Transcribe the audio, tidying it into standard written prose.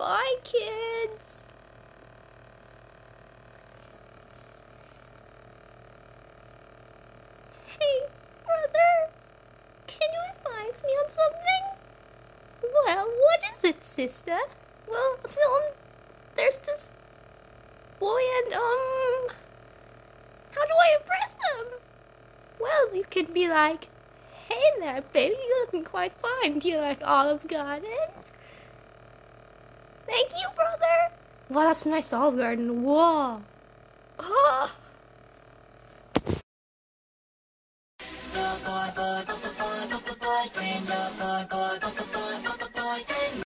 Bye, kids. Hey, brother. Can you advise me on something? Well, what is it, sister? Well, there's this boy and, how do I impress him? Well, you could be like, hey there, baby, you're looking quite fine. Do you like Olive Garden? Thank you, brother. Wow, that's a nice Olive Garden. Whoa. Oh.